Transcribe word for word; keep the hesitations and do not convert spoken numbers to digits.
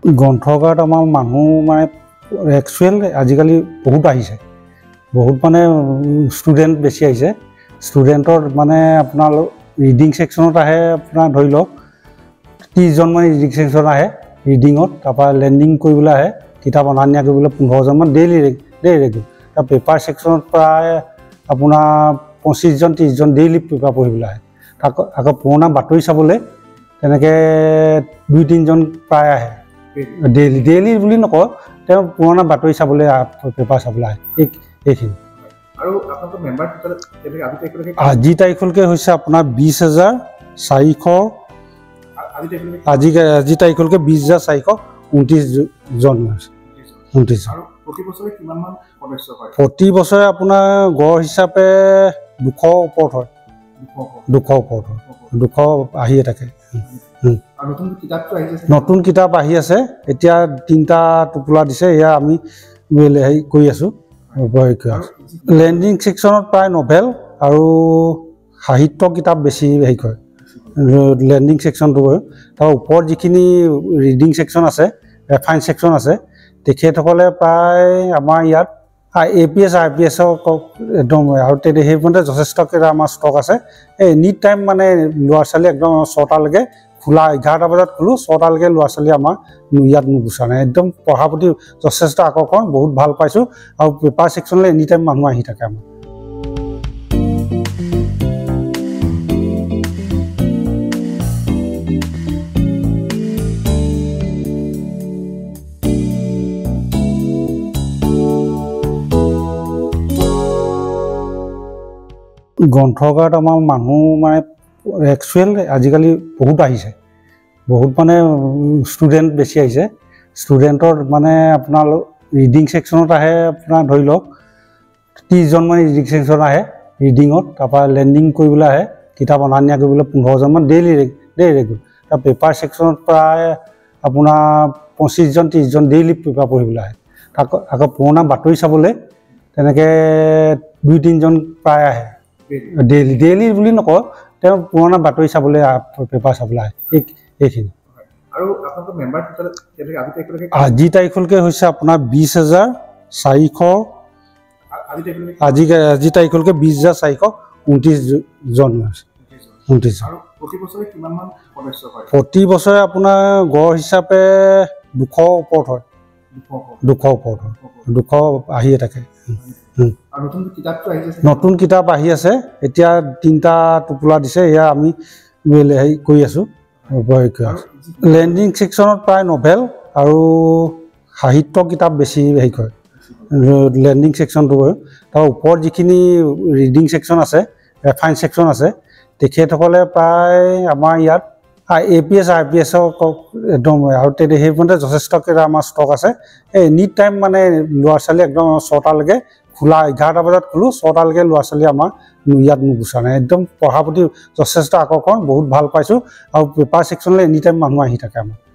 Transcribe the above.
গ্ৰন্থগাৰত আমাৰ মানুহ মানে একচুৱেল আজিকালি বহুত আহিছে, বহুত মানে ষ্টুডেণ্ট বেছি আহিছে। ষ্টুডেণ্টৰ মানে আপোনাৰ ৰিডিং ছেকশ্যনত আহে, আপোনাৰ ধৰি লওক ত্ৰিছজনমান ৰিডিং ছেকশ্যনত আহে ৰিডিঙত, তাৰপৰা লেণ্ডিং কৰিবলৈ আহে, কিতাপ অনা নিয়া কৰিবলৈ পোন্ধৰজনমান ডেইলি দেই ৰেগুলাৰ। তাৰ পেপাৰ ছেকশ্যনত প্ৰায় আপোনাৰ পঁচিছজন ত্ৰিছজন ডেইলি পেপাৰ পঢ়িবলৈ আহে। আকৌ আকৌ পুৰণা বাতৰি চাবলৈ তেনেকৈ দুই তিনিজন প্ৰায় আহে ডেইলি ডেইলি বুলি নকওঁ, তেওঁ পুৰণা বাতৰি চাবলৈ পেপাৰ চাবলৈ আহে। এই এইখিনি আজি তাৰিখলৈকে হৈছে আপোনাৰ বিছ হাজাৰ চাৰিশ আজি আজি তাৰিখলৈকে বিছ হাজাৰ চাৰিশ ঊনত্ৰিছজন হৈছে ঊনত্ৰিছ। প্ৰতি বছৰে আপোনাৰ গড় হিচাপে দুশ ওপৰত হয়, দুশ ওপৰত হয়, দুশ আহিয়ে থাকে। নতুন কিতাপ আহি আছে, এতিয়া তিনিটা টোপোলা দিছে, এয়া আমি হেৰি কৰি আছোঁ। লেণ্ডিং ছেকশ্যনত প্ৰায় নভেল আৰু সাহিত্য কিতাপ বেছি হেৰি কৰে লেণ্ডিং ছেকশ্যনটো কৰে। তাৰ ওপৰত যিখিনি ৰিডিং ছেকশ্যন আছে, ৰেফাৰেঞ্চ ছেকশ্যন আছে, তেখেতসকলে প্ৰায় আমাৰ ইয়াত A P S I P এছৰ একদম আৰু সেইমতে যথেষ্টকেইটা আমাৰ ষ্টক আছে। এই এনি টাইম মানে ল'ৰা ছোৱালী একদম ছটালৈকে খোলা, এঘাৰটা বজাত খোলোঁ, ছটালৈকে ল'ৰা ছোৱালী আমাৰ ইয়াত নুগুচা নাই। একদম পঢ়াৰ প্ৰতি যথেষ্ট আকৰ্ষণ, বহুত ভাল পাইছোঁ। আৰু পেপাৰ ছেকশ্যনলৈ এনি টাইম মানুহ আহি থাকে আমাৰ। গ্ৰন্থগাৰত আমাৰ মানুহ মানে একচুৱেল আজিকালি বহুত আহিছে, বহুত মানে ষ্টুডেণ্ট বেছি আহিছে। ষ্টুডেণ্টৰ মানে আপোনাৰ ৰিডিং ছেকশ্যনত আহে, আপোনাৰ ধৰি লওক ত্ৰিছজনমান ৰিডিং ছেকশ্যনত আহে ৰিডিঙত, তাৰপৰা লেণ্ডিং কৰিবলৈ আহে, কিতাপ অনা নিয়া কৰিবলৈ পোন্ধৰজনমান ডেইলি দেই ৰেগুলাৰ। তাৰ পেপাৰ ছেকশ্যনত প্ৰায় আপোনাৰ পঁচিছজন ত্ৰিছজন ডেইলি পেপাৰ পঢ়িবলৈ আহে। আকৌ আকৌ পুৰণা বাতৰি চাবলৈ তেনেকৈ দুই তিনিজন প্ৰায় আহে ডেইলি ডেইলি বুলি নকওঁ, তেওঁ পুৰণা বাতৰি চাবলৈ পেপাৰ চাবলৈ আহে। এই এইখিনি আজি তাৰিখলৈকে হৈছে আপোনাৰ বিছ হাজাৰ চাৰিশ আজি আজি তাৰিখলৈকে বিছ হাজাৰ চাৰিশ ঊনত্ৰিছজন হৈছে ঊনত্ৰিছ। প্ৰতি বছৰে আপোনাৰ গড় হিচাপে দুশ ওপৰত হয়, দুশ ওপৰত হয়, দুশ আহিয়ে থাকে। নতুন কিতাপ আহি আছে, এতিয়া তিনিটা টোপোলা দিছে, এয়া আমি হেৰি কৰি আছোঁ। লেণ্ডিং ছেকশ্যনত প্ৰায় নভেল আৰু সাহিত্য কিতাপ বেছি হেৰি কৰে লেণ্ডিং ছেকশ্যনটো কৰে। তাৰ ওপৰত যিখিনি ৰিডিং ছেকশ্যন আছে, ৰেফাৰেঞ্চ ছেকশ্যন আছে, তেখেতসকলে প্ৰায় আমাৰ ইয়াত A P S I P এছৰ একদম আৰু সেইমতে যথেষ্টকেইটা আমাৰ ষ্টক আছে। এই এনি টাইম মানে ল'ৰা ছোৱালী একদম ছটালৈকে খোলা, এঘাৰটা বজাত খোলোঁ, ছটালৈকে ল'ৰা ছোৱালী আমাৰ ইয়াত নুগুচা নাই। একদম পঢ়াৰ প্ৰতি যথেষ্ট আকৰ্ষণ, বহুত ভাল পাইছোঁ। আৰু পেপাৰ ছেকশ্যনলৈ এনি টাইম মানুহ আহি থাকে আমাৰ।